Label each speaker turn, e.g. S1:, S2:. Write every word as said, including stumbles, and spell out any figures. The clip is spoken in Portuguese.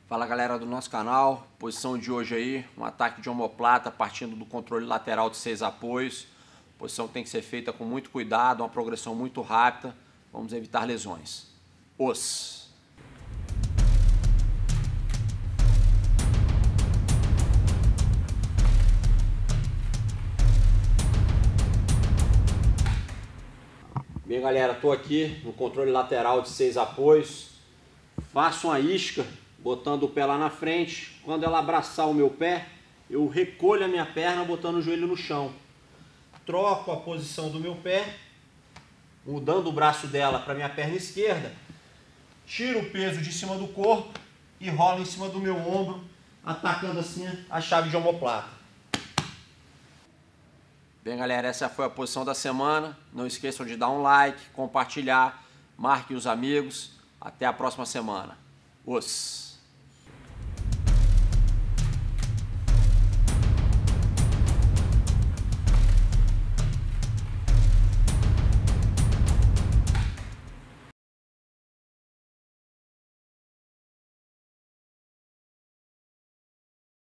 S1: Fala galera do nosso canal, posição de hoje aí, um ataque de omoplata partindo do controle lateral de seis apoios. Posição que tem que ser feita com muito cuidado, uma progressão muito rápida, vamos evitar lesões. Os. Bem galera, estou aqui no controle lateral de seis apoios, faço uma isca botando o pé lá na frente. Quando ela abraçar o meu pé, eu recolho a minha perna botando o joelho no chão. Troco a posição do meu pé, mudando o braço dela para minha perna esquerda. Tiro o peso de cima do corpo e rolo em cima do meu ombro, atacando assim a chave de omoplata. Bem galera, essa foi a posição da semana. Não esqueçam de dar um like, compartilhar, marquem os amigos. Até a próxima semana. Os.